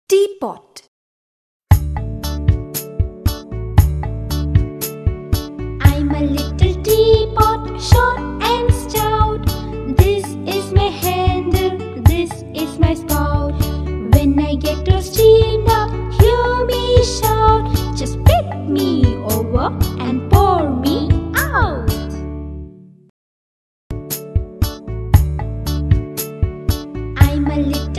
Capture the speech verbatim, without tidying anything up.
Teapot. I'm a little teapot, short and stout. This is my handle, this is my spout. When I get all steamed up, hear me shout. Just flip me over and pour me out. I'm a little